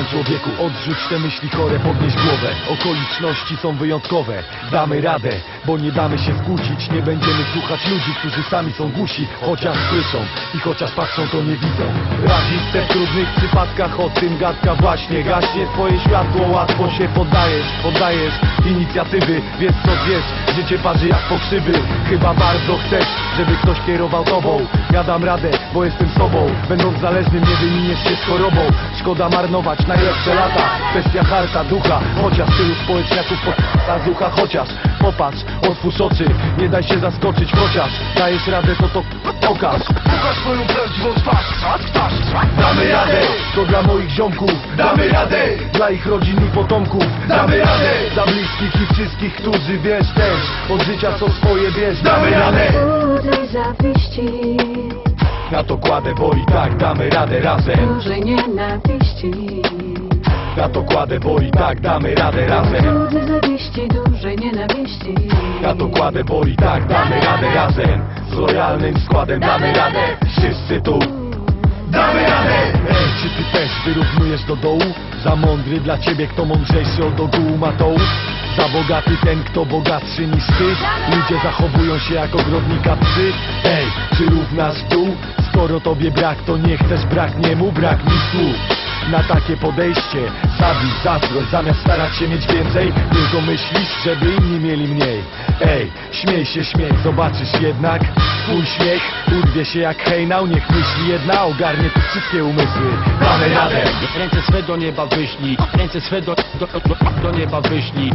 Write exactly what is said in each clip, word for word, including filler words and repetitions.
Wstań człowieku, odrzuć te myśli chore, podnieś głowę. Okoliczności są wyjątkowe, damy radę, bo nie damy się skłócić. Nie będziemy słuchać ludzi, którzy sami są głusi. Chociaż słyszą i chociaż patrzą, to nie widzą. Rasistę w trudnych przypadkach, o tym gadka właśnie. Gaśnie swoje światło, łatwo się poddajesz, poddajesz inicjatywy. Wiesz co wiesz, życie parzy jak pokrzywy. Chyba bardzo chcesz, żeby ktoś kierował tobą. Ja dam radę, bo jestem sobą. Będąc zależnym nie wyminiesz się z chorobą. Szkoda marnować najlepsze lata. Kwestia harta, ducha, chociaż tylu społeczniaków podpasa ducha. Chociaż popatrz, otwórz oczy, nie daj się zaskoczyć. Chociaż dajesz radę, to to pokaż. Pokaż swoją prawdziwą twarz, twarz, twarz, twarz. Damy radę, to dla moich ziomków. Damy radę, dla ich rodzin i potomków. damy radę, dla bliskich i wszystkich, którzy wiesz też od życia co swoje bierz. damy radę. Dużej zawiści, Na to kładę, bo i tak damy radę razem. dużej nienawiści, Na to kładę, bo i tak damy radę razem. dużej zawiści, dużej nienawiści. Na to kładę, bo i tak damy radę razem. Z lojalnym składem damy radę. Wszyscy tu Damy radę. Ej, czy ty też wyrównujesz do dołu? Za mądry dla ciebie, kto mądrzejszy od ogółu ma dołu? Za bogaty ten, kto bogatszy niż ty? Ludzie zachowują się jak ogrodnika psy. Ej, czy równasz dół? Skoro tobie brak, to nie chcesz, braknie mu, brak mi słów. Na takie podejście zabij zazdrość, zamiast starać się mieć więcej. Tylko myślisz, żeby inni mieli mniej. Ej, śmiej się, śmiech, zobaczysz jednak twój śmiech urwie się jak hejnał. Niech myśli jedna ogarnie tu wszystkie umysły. Damy radę. Ręce swe do nieba wyślij, ręce swe do, do, do, do nieba wyślij.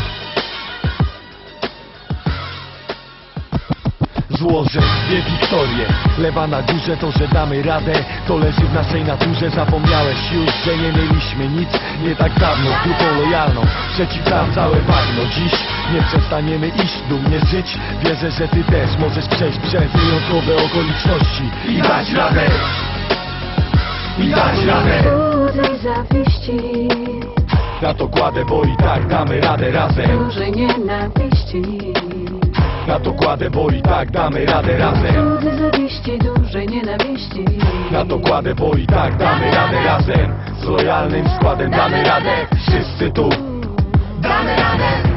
Złożę dwie wiktorie, lewa na górze, to że damy radę, to leży w naszej naturze. Zapomniałeś już, że nie mieliśmy nic nie tak dawno, z grupą lojalną przeciw nam całe bagno. Dziś nie przestaniemy iść, dumnie żyć. Wierzę, że ty też możesz przejść przez wyjątkowe okoliczności i dać radę, i dać radę. Dużej zawiści, Na to kładę, bo i tak damy radę razem. dużej nienawiści, Na to kładę, bo i tak damy radę razem. dużej zawiści, dużej nienawiści. Na to kładę, bo i tak damy radę razem. Z lojalnym składem damy radę. Wszyscy tu Damy radę.